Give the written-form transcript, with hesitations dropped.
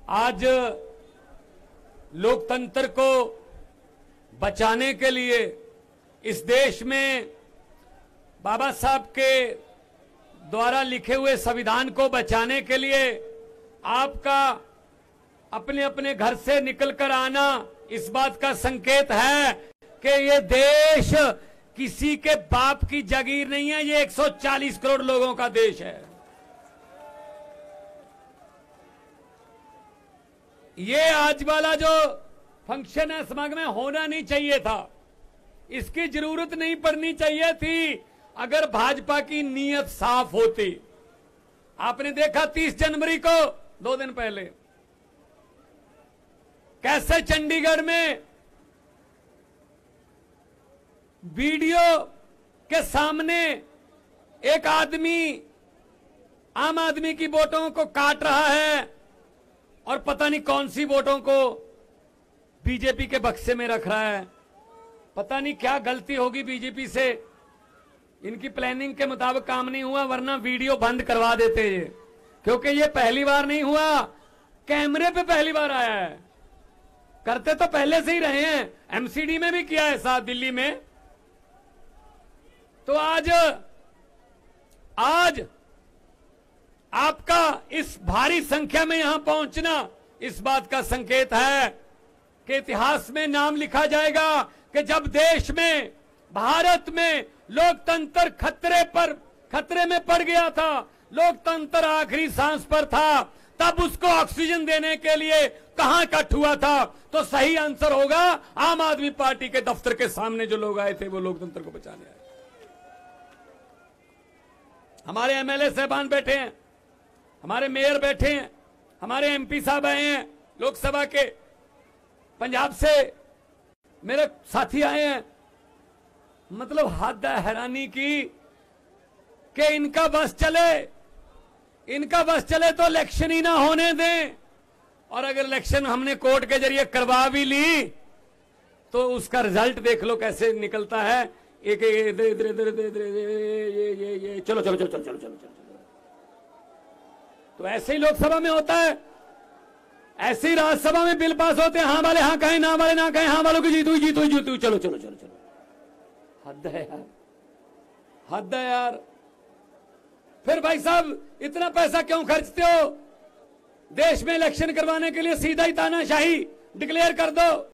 आज लोकतंत्र को बचाने के लिए इस देश में बाबा साहब के द्वारा लिखे हुए संविधान को बचाने के लिए आपका अपने अपने घर से निकलकर आना इस बात का संकेत है कि ये देश किसी के बाप की जागीर नहीं है, ये 140 करोड़ लोगों का देश है। ये आज वाला जो फंक्शन है समागम में होना नहीं चाहिए था, इसकी जरूरत नहीं पड़नी चाहिए थी अगर भाजपा की नीयत साफ होती। आपने देखा 30 जनवरी को 2 दिन पहले कैसे चंडीगढ़ में वीडियो के सामने एक आदमी आम आदमी की वोटों को काट रहा है और पता नहीं कौन सी वोटों को बीजेपी के बक्से में रख रहा है। पता नहीं क्या गलती होगी बीजेपी से, इनकी प्लानिंग के मुताबिक काम नहीं हुआ, वरना वीडियो बंद करवा देते ये, क्योंकि ये पहली बार नहीं हुआ, कैमरे पे पहली बार आया है। करते तो पहले से ही रहे हैं, एमसीडी में भी किया है साथ दिल्ली में। तो आज आपका इस भारी संख्या में यहां पहुंचना इस बात का संकेत है कि इतिहास में नाम लिखा जाएगा कि जब देश में भारत में लोकतंत्र खतरे में पड़ गया था, लोकतंत्र आखिरी सांस पर था, तब उसको ऑक्सीजन देने के लिए कहां इकट्ठ हुआ था। तो सही आंसर होगा आम आदमी पार्टी के दफ्तर के सामने जो लोग आए थे वो लोकतंत्र को बचाने आए। हमारे एमएलए साहबान बैठे हैं, हमारे मेयर बैठे हैं, हमारे एमपी साहब आए हैं लोकसभा के, पंजाब से मेरे साथी आए हैं। मतलब हद है हैरानी की कि इनका बस चले तो इलेक्शन ही ना होने दें, और अगर इलेक्शन हमने कोर्ट के जरिए करवा भी ली तो उसका रिजल्ट देख लो कैसे निकलता है। एक इधर इधर इधर इधर ये चलो चलो चलो चलो चलो चलो चलो। तो ऐसे ही लोकसभा में होता है, ऐसे ही राज्यसभा में बिल पास होते हैं, हाँ वाले हाँ कहें, ना वाले ना कहें, हाँ वालों की जीत हुई चलो चलो चलो चलो चलो। हद है यार, हद है यार। फिर भाई साहब इतना पैसा क्यों खर्चते हो? देश में इलेक्शन करवाने के लिए सीधा ही तानाशाही डिक्लेयर कर दो।